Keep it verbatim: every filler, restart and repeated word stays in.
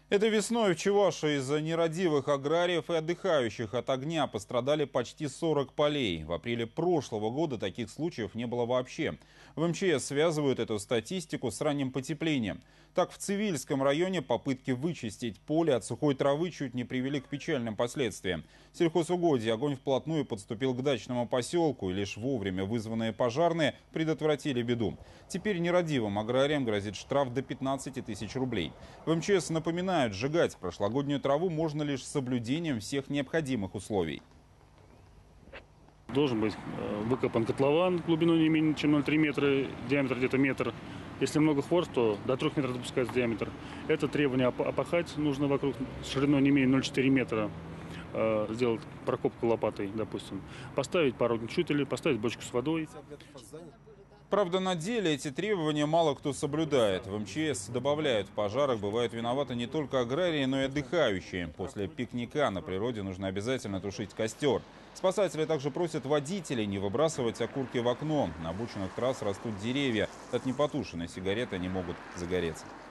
Этой весной в Чувашии из-за нерадивых аграриев и отдыхающих от огня пострадали почти сорок полей. В апреле прошлого года таких случаев не было вообще. В эм че эс связывают эту статистику с ранним потеплением. Так, в Цивильском районе попытки вычистить поле от сухой травы чуть не привели к печальным последствиям. В сельхозугодье огонь вплотную подступил к дачному поселку, и лишь вовремя вызванные пожарные предотвратили беду. Теперь нерадивым аграриям грозит штраф до пятнадцати тысяч рублей. В эм че эс напоминают, сжигать прошлогоднюю траву можно лишь с соблюдением всех необходимых условий. Должен быть выкопан котлован глубиной не менее чем ноль целых три метра, диаметр где-то метр. Если много хворост, то до трёх метров допускается диаметр. Это требование опахать нужно вокруг шириной не менее ноль целых четыре метра. Сделать прокопку лопатой, допустим. Поставить пару огнетушителей, поставить бочку с водой. Правда, на деле эти требования мало кто соблюдает. В эм че эс добавляют, в пожарах бывают виноваты не только аграрии, но и отдыхающие. После пикника на природе нужно обязательно тушить костер. Спасатели также просят водителей не выбрасывать окурки в окно. На обочинах трасс растут деревья. От непотушенной сигареты они могут загореться.